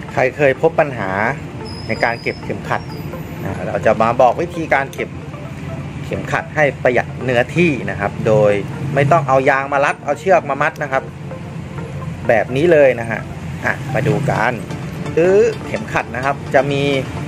ใครเคยพบปัญหาในการเก็บเข็มขัดเราจะมาบอกวิธีการเก็บเข็มขัดให้ประหยัดเนื้อที่นะครับโดยไม่ต้องเอายางมารัดเอาเชือกมามัดนะครับแบบนี้เลยนะฮะมาดูกันซื้อเข็มขัดนะครับจะมี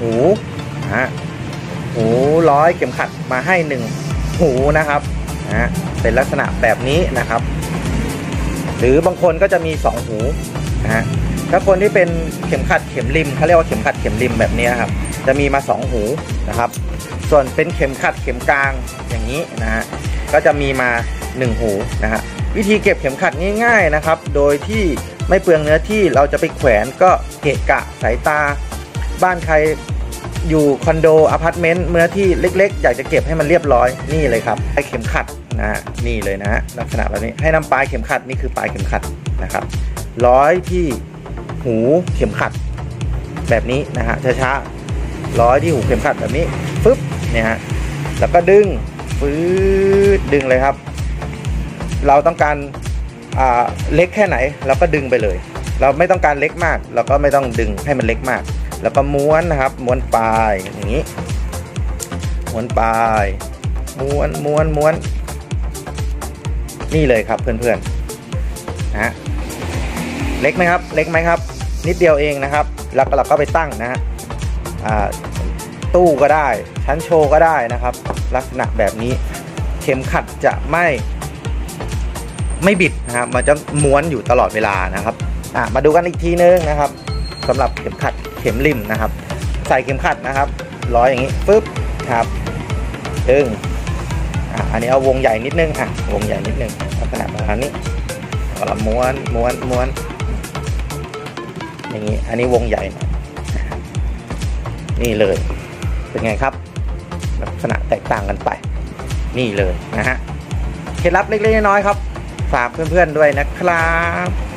หูร้อยเข็มขัดมาให้1หูนะครับเป็นลักษณะแบบนี้นะครับหรือบางคนก็จะมี2หูถ้าคนที่เป็นเข็มขัดเข็มริมเขาเรียกว่าเข็มขัดเข็มริมแบบนี้ครับจะมีมา2หูนะครับส่วนเป็นเข็มขัดเข็มกลางอย่างนี้นะฮะก็จะมีมา1หูนะฮะวิธีเก็บเข็มขัดง่ายๆนะครับโดยที่ไม่เปลืองเนื้อที่เราจะไปแขวนก็เกะกะสายตาบ้านใครอยู่คอนโดอพาร์ตเมนต์เนื้อที่เล็กๆอยากจะเก็บให้มันเรียบร้อยนี่เลยครับปลายเข็มขัดนะนี่เลยนะลักษณะแบบนี้ให้นำปลายเข็มขัดนี่คือปลายเข็มขัดนะครับร้อยที่หูเข็มขัดแบบนี้นะฮะช้าๆร้อยที่หูเข็มขัดแบบนี้ปึ๊บเนี่ยฮะแล้วก็ดึงดึงเลยครับเราต้องการเล็กแค่ไหนเราก็ดึงไปเลยเราไม่ต้องการเล็กมากเราก็ไม่ต้องดึงให้มันเล็กมากแล้วก็ม้วนนะครับม้วนปลายอย่างนี้ม้วนปลายม้วนนี่เลยครับเพื่อนๆนะเล็กไหมครับเล็กไหมครับนิดเดียวเองนะครับแล้วเราก็ไปตั้งนะฮะตู้ก็ได้ชั้นโชว์ก็ได้นะครับลักษณะแบบนี้เข็มขัดจะไม่บิดนะครับมันจะม้วนอยู่ตลอดเวลานะครับมาดูกันอีกทีนึงนะครับสำหรับเข็มขัดเข็มริมนะครับใส่เข็มขัดนะครับร้อยอย่างนี้ปึ๊บครับดึงอันนี้เอาวงใหญ่นิดนึงวงใหญ่นิดนึงลักษณะแบบนี้เราม้วนอย่างนี้อันนี้วงใหญ่หน่อยนี่เลยเป็นไงครับลักษณะแตกต่างกันไปนี่เลยนะฮะเคล็ดลับเล็กๆน้อยๆครับฝากเพื่อนๆด้วยนะครับ